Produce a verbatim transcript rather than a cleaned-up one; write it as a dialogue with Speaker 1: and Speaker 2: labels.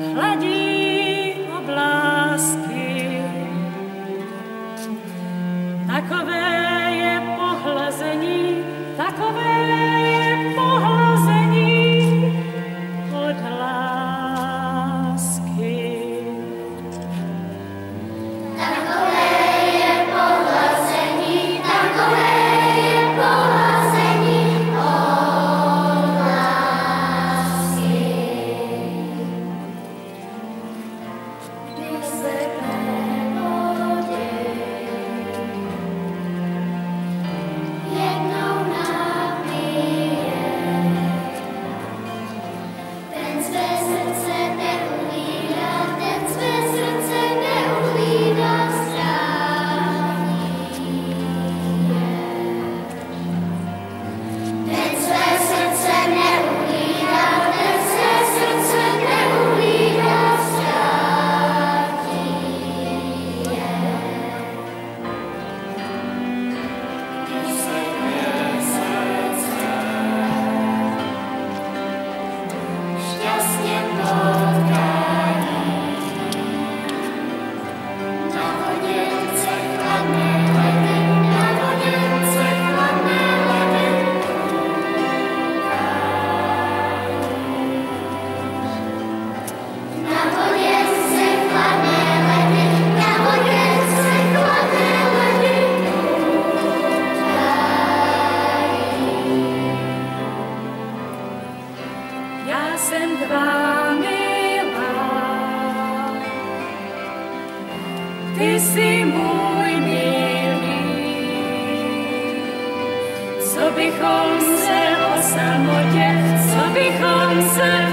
Speaker 1: chladí oblásky. Takové je pohlazení, takové je pohlazení od lásky.
Speaker 2: Takové je pohlazení, takové je pohlazení od lásky. Když se ve vodě jednou napije, ten své srdce neuhlídá, ten své srdce neuhlídá, ztratí je. Ten své srdce neuhlídá, ten své srdce neuhlídá, ztratí je. Když se dvě srdce šťastně potkají, na vodě se chladné ledy, na vodě se chladné ledy půkají. Na vodě se chladné ledy, na vodě se chladné ledy půkají.
Speaker 1: Já jsem tvá milá, ty jsi můj milý. Co bychom se o samotě, co bychom se